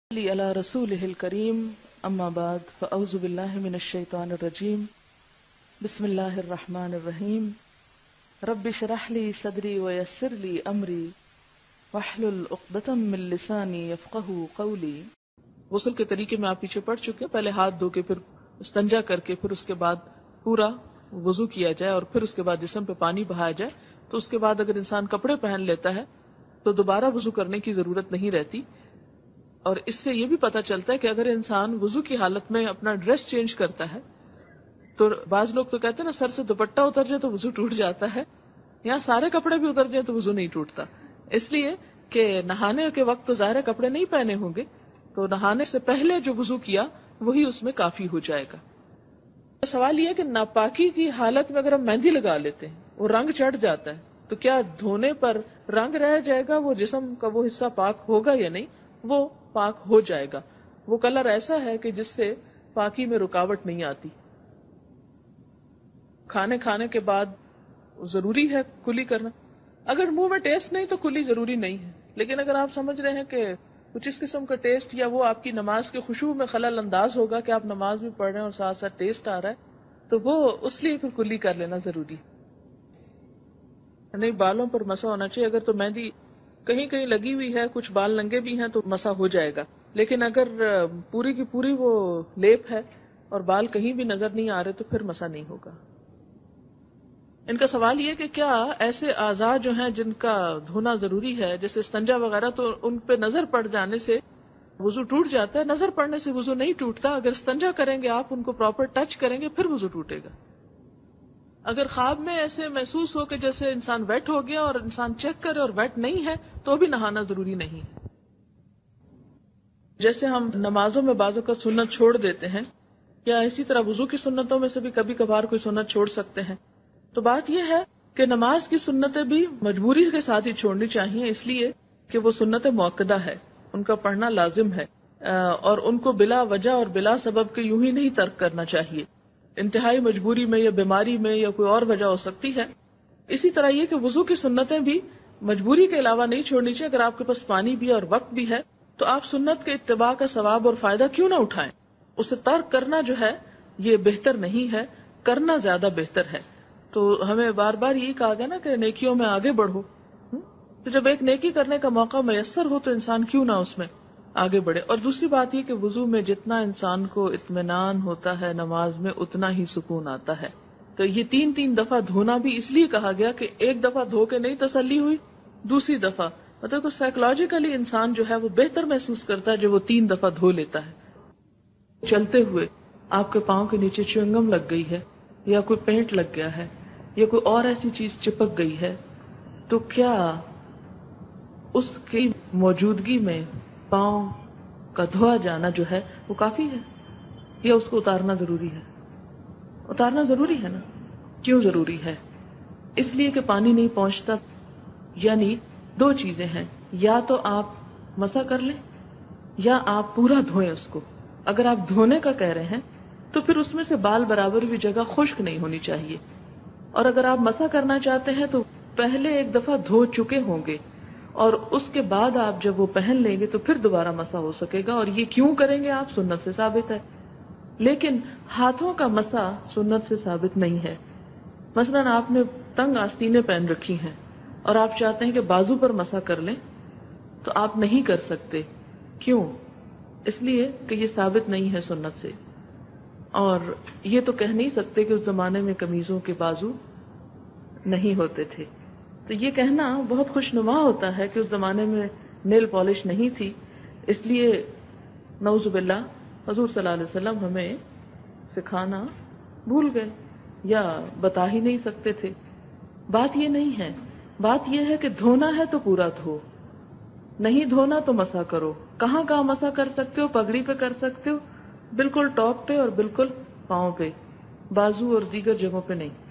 علی رسولہ الکریم اما بعد فاعوذ باللہ من الشیطان الرجیم بسم اللہ الرحمن الرحیم رب اشرح لی صدری ویسر لی امری واحلل عقدۃ من لسانی یفقہوا قولی۔ غسل کے طریقے میں آپ پیچھے پڑ چکے، پہلے ہاتھ دھو کے، پھر استنجا کر کے، پھر اس کے بعد پورا وضو کیا جائے اور پھر اس کے بعد جسم پہ پانی بہایا جائے۔ تو اس کے بعد اگر انسان کپڑے پہن لیتا ہے تو دوبارہ وضو کرنے کی ضرورت نہیں رہتی۔ اور اس سے یہ بھی پتا چلتا ہے کہ اگر انسان وضو کی حالت میں اپنا ڈریس چینج کرتا ہے تو بعض لوگ تو کہتے ہیں نا سر سے دوپٹہ اتر جائے تو وضو ٹوٹ جاتا ہے، یا سارے کپڑے بھی اتر جائیں تو وضو نہیں ٹوٹتا، اس لیے کہ نہانے کے وقت تو ظاہر کپڑے نہیں پہنے ہوں گے، تو نہانے سے پہلے جو وضو کیا وہی اس میں کافی ہو جائے گا۔ سوال یہ ہے کہ ناپاکی کی حالت میں اگر ہم مہندی لگا لیتے ہیں، وہ رنگ چڑھ جاتا ہے، تو کیا دھونے پر رنگ رہ جائے گا؟ وہ جسم کا وہ حصہ پاک ہوگا یا نہیں؟ وہ پاک ہو جائے گا۔ وہ کلر ایسا ہے کہ جس سے پاکی میں رکاوٹ نہیں آتی۔ کھانے کے بعد ضروری ہے کلی کرنا، اگر منہ میں ٹیسٹ نہیں تو کلی ضروری نہیں ہے، لیکن اگر آپ سمجھ رہے ہیں کہ کچھ اس قسم کا ٹیسٹ یا وہ آپ کی نماز کے خشوع میں خلل انداز ہوگا کہ آپ نماز بھی پڑھ رہے ہیں اور ساتھ ساتھ ٹیسٹ آ رہا ہے، تو وہ اس لیے پھر کلی کر لینا ضروری نہیں۔ بالوں پر مسا ہونا چاہیے، اگر تو مہندی کہیں کہیں لگی ہوئی ہے، کچھ بال ننگے بھی ہیں تو مسا ہو جائے گا، لیکن اگر پوری کی پوری وہ لیپ ہے اور بال کہیں بھی نظر نہیں آ رہے تو پھر مسا نہیں ہوگا۔ ان کا سوال یہ کہ کیا ایسے اعضاء جو ہیں جن کا دھونا ضروری ہے، جیسے استنجا وغیرہ، تو ان پہ نظر پڑ جانے سے وضو ٹوٹ جاتا ہے؟ نظر پڑنے سے وضو نہیں ٹوٹتا، اگر استنجا کریں گے آپ، ان کو پراپر ٹچ کریں گے، پھر وضو ٹوٹے گا۔ اگر خواب میں ایسے محسوس ہو کہ جیسے انسان ویٹ ہو گیا اور انسان چیک کرے اور ویٹ نہیں ہے تو بھی نہانا ضروری نہیں ہے۔ جیسے ہم نمازوں میں بعضوں کا سنت چھوڑ دیتے ہیں، یا اسی طرح وضو کی سنتوں میں سے بھی کبھی کبھار کوئی سنت چھوڑ سکتے ہیں، تو بات یہ ہے کہ نماز کی سنتیں بھی مجبوری کے ساتھ ہی چھوڑنی چاہیے، اس لیے کہ وہ سنت موقدہ ہے، ان کا پڑھنا لازم ہے، اور ان کو بلا وجہ اور بلا سبب کے یوں ہی نہیں ترک کرنا چاہیے۔ انتہائی مجبوری میں یا بیماری میں یا کوئی اور وجہ ہو سکتی ہے۔ اسی طرح یہ کہ وضو کی سنتیں بھی مجبوری کے علاوہ نہیں چھوڑنی چاہیے۔ اگر آپ کے پاس پانی بھی اور وقت بھی ہے تو آپ سنت کے اتباع کا ثواب اور فائدہ کیوں نہ اٹھائیں؟ اسے ترک کرنا جو ہے یہ بہتر نہیں ہے، کرنا زیادہ بہتر ہے۔ تو ہمیں بار بار یہی کہا گیا نا کہ نیکیوں میں آگے بڑھو، تو جب ایک نیکی کرنے کا موقع میسر ہو تو انسان کیوں نہ اس میں آگے بڑھے۔ اور دوسری بات یہ کہ وضو میں جتنا انسان کو اطمینان ہوتا ہے نماز میں اتنا ہی سکون آتا ہے۔ تو یہ 3 دفعہ دھونا بھی اس لیے کہا گیا کہ ایک دفعہ دھو کے نہیں تسلی ہوئی، دوسری دفعہ مطلب کہ سائیکولوجیکلی انسان جو ہے وہ بہتر محسوس کرتا ہے جو وہ 3 دفعہ دھو لیتا ہے۔ چلتے ہوئے آپ کے پاؤں کے نیچے چیونگم لگ گئی ہے، یا کوئی پینٹ لگ گیا ہے، یا کوئی اور ایسی چیز چپک گئی ہے، تو کیا اس کی موجودگی میں پاؤں کا دھویا جانا جو ہے وہ کافی ہے، یا اس کو اتارنا ضروری ہے؟ اتارنا ضروری ہے نا۔ کیوں ضروری ہے؟ اس لیے کہ پانی نہیں پہنچتا، یعنی 2 چیزیں ہیں، یا تو آپ مسح کر لیں یا آپ پورا دھوئیں اس کو۔ اگر آپ دھونے کا کہہ رہے ہیں تو پھر اس میں سے بال برابر بھی جگہ خشک نہیں ہونی چاہیے، اور اگر آپ مسح کرنا چاہتے ہیں تو پہلے ایک دفعہ دھو چکے ہوں گے، اور اس کے بعد آپ جب وہ پہن لیں گے تو پھر دوبارہ مسح ہو سکے گا۔ اور یہ کیوں کریں گے آپ؟ سنت سے ثابت ہے۔ لیکن ہاتھوں کا مسح سنت سے ثابت نہیں ہے۔ مثلا آپ نے تنگ آستینیں پہن رکھی ہیں اور آپ چاہتے ہیں کہ بازو پر مسح کر لیں، تو آپ نہیں کر سکتے۔ کیوں؟ اس لیے کہ یہ ثابت نہیں ہے سنت سے، اور یہ تو کہہ نہیں سکتے کہ اس زمانے میں قمیضوں کے بازو نہیں ہوتے تھے، تو یہ کہنا بہت خوشنما ہوتا ہے کہ اس زمانے میں نیل پالش نہیں تھی، اس لیے نعوذ باللہ حضور صلی اللہ علیہ وسلم ہمیں سکھانا بھول گئے یا بتا ہی نہیں سکتے تھے۔ بات یہ نہیں ہے، بات یہ ہے کہ دھونا ہے تو پورا دھو، نہیں دھونا تو مسح کرو۔ کہاں کہاں مسح کر سکتے ہو؟ پگڑی پہ کر سکتے ہو، بالکل ٹاپ پہ اور بالکل پاؤں پہ، بازو اور دیگر جگہوں پہ نہیں۔